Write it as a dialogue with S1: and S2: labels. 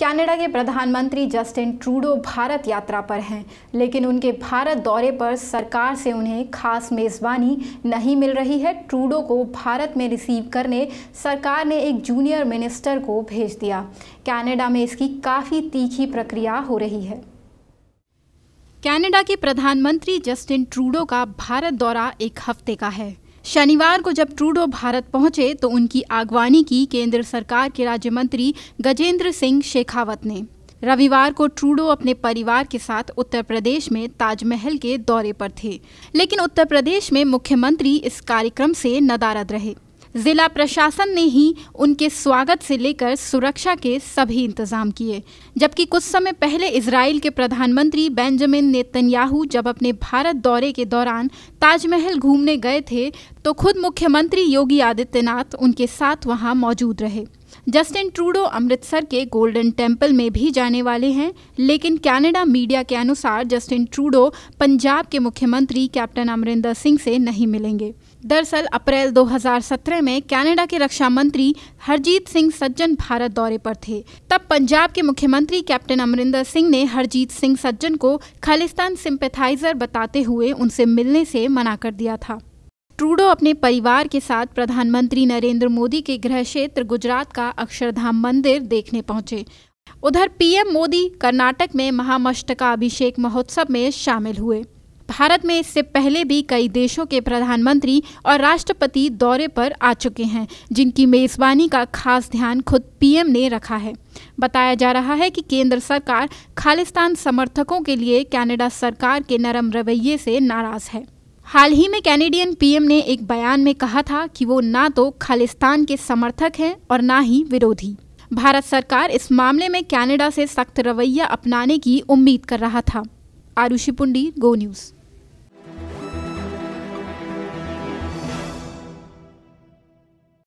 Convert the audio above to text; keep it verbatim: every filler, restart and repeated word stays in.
S1: Canada के प्रधानमंत्री Justin Trudeau Bharat यात्रा पर हैं, लेकिन उनके भारत दौरे पर सरकार से उन्हें खास मेज़बानी नहीं मिल रही है। ट्रूडो को भारत में रिसीव करने सरकार ने एक जूनियर मिनिस्टर को भेज दिया। कनाडा में इसकी काफ़ी तीखी प्रक्रिया हो रही है। कनाडा के प्रधानमंत्री जस्टिन ट्रूडो का भारत दौरा एक हफ्ते का है। शनिवार को जब ट्रूडो भारत पहुंचे तो उनकी अगवानी की केंद्र सरकार के राज्य मंत्री गजेंद्र सिंह शेखावत ने। रविवार को ट्रूडो अपने परिवार के साथ उत्तर प्रदेश में ताजमहल के दौरे पर थे, लेकिन उत्तर प्रदेश में मुख्यमंत्री इस कार्यक्रम से नदारद रहे। जिला प्रशासन ने ही उनके स्वागत से लेकर सुरक्षा के सभी इंतजाम किए। जबकि कुछ समय पहले इजराइल के प्रधानमंत्री बेंजामिन नेतन्याहू जब अपने भारत दौरे के दौरान ताजमहल घूमने गए थे तो खुद मुख्यमंत्री योगी आदित्यनाथ उनके साथ वहां मौजूद रहे। जस्टिन ट्रूडो अमृतसर के गोल्डन टेम्पल में भी जाने वाले हैं, लेकिन कनाडा मीडिया के अनुसार जस्टिन ट्रूडो पंजाब के मुख्यमंत्री कैप्टन अमरिंदर सिंह से नहीं मिलेंगे। दरअसल अप्रैल दो हज़ार सत्रह में कनाडा के रक्षा मंत्री हरजीत सिंह सज्जन भारत दौरे पर थे। तब पंजाब के मुख्यमंत्री कैप्टन अमरिंदर सिंह ने हरजीत सिंह सज्जन को खालिस्तान सिंपैथाइजर बताते हुए उनसे मिलने से मना कर दिया था। ट्रूडो अपने परिवार के साथ प्रधानमंत्री नरेंद्र मोदी के गृह क्षेत्र गुजरात का अक्षरधाम मंदिर देखने पहुंचे। उधर पीएम मोदी कर्नाटक में महामस्तकाभिषेक महोत्सव में शामिल हुए। भारत में इससे पहले भी कई देशों के प्रधानमंत्री और राष्ट्रपति दौरे पर आ चुके हैं, जिनकी मेज़बानी का खास ध्यान खुद पीएम ने रखा है। बताया जा रहा है कि केंद्र सरकार खालिस्तान समर्थकों के लिए कनाडा सरकार के नरम रवैये से नाराज है। हाल ही में कैनेडियन पीएम ने एक बयान में कहा था कि वो ना तो खालिस्तान के समर्थक हैं और ना ही विरोधी। भारत सरकार इस मामले में कनाडा से सख्त रवैया अपनाने की उम्मीद कर रहा था। Arushi Pundi, go news.